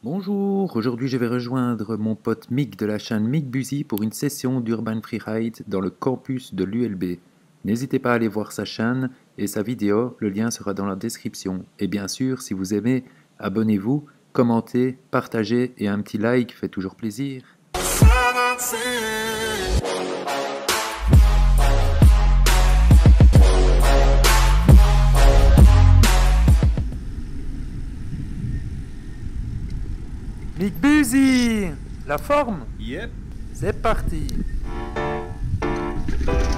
Bonjour, aujourd'hui je vais rejoindre mon pote Mick de la chaîne Mick Busy pour une session d'Urban Freeride dans le campus de l'ULB. N'hésitez pas à aller voir sa chaîne et sa vidéo, le lien sera dans la description. Et bien sûr, si vous aimez, abonnez-vous, commentez, partagez et un petit like fait toujours plaisir. Mick Busy, la forme? Yep. C'est parti.